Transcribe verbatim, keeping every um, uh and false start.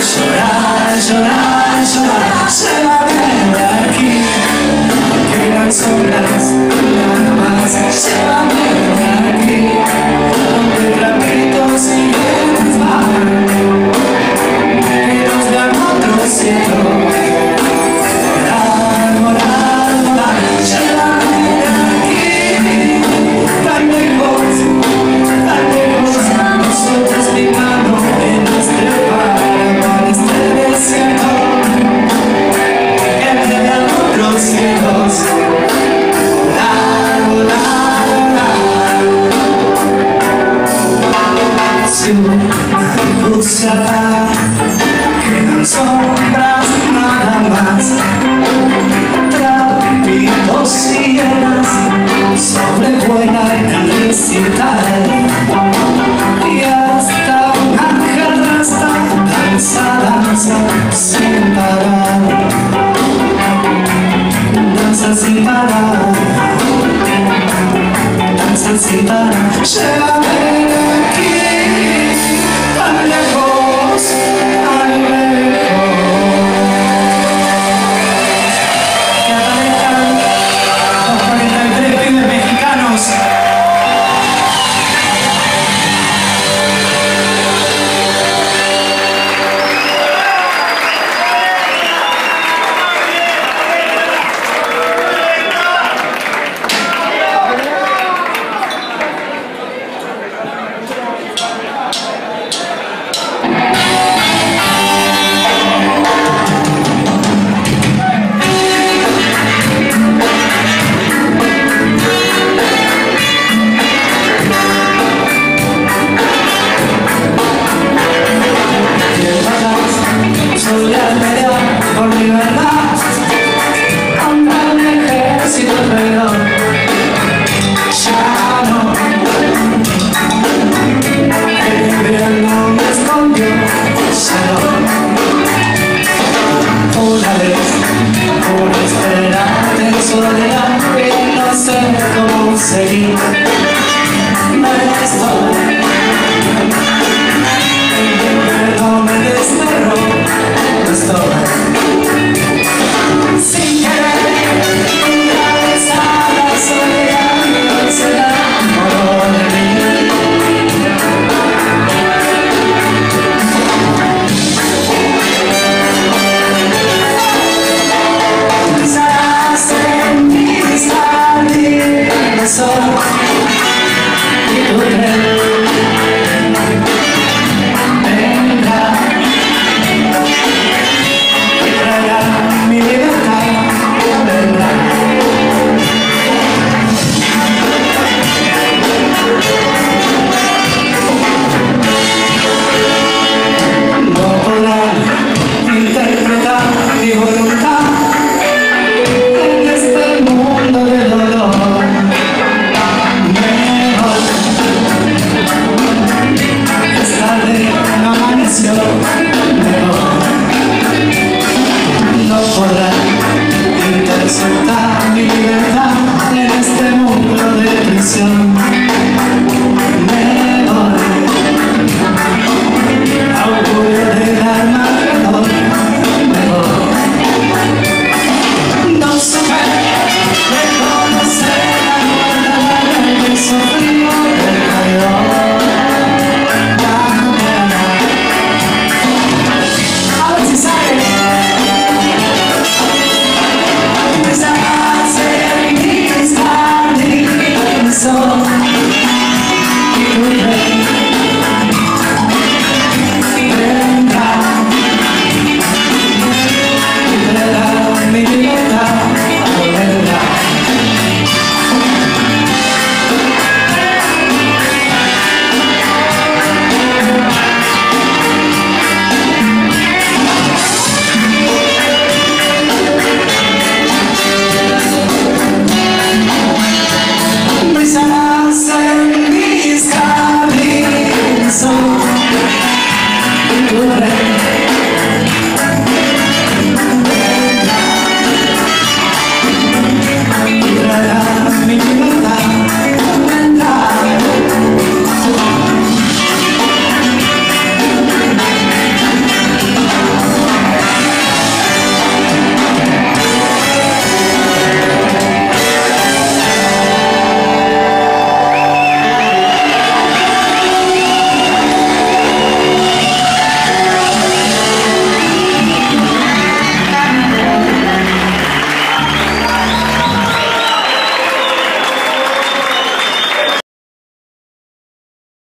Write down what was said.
Llorar, llorar, llorar, llévame de aquí. Quedan sombras, nada más. Llévame de aquí, donde trapitos y vientos van, que nos dan otro cielo. Volar, volar, volar, llévame de aquí. Tan lejos, tan lejos, nosotros mirando en nuestro par. Cielos, volar, volar, volar. Su luz se apaga, quedan sombras nada más. Trapitos y hienas sobrevuelan el recital, y hasta un ángel rasta danza, danza sin parar. Danza sin parar, danza sin parar. Llévame de aquí, tan lejos, tan lejos. Que aparezcan los cuarenta y tres pibes mexicanos. Seguir, me estoy, el perdón me desterró, no estoy, sin querer, una vez a la soledad, se enamoró de mí. Pensarás en mí, salir de sol. Amaneció.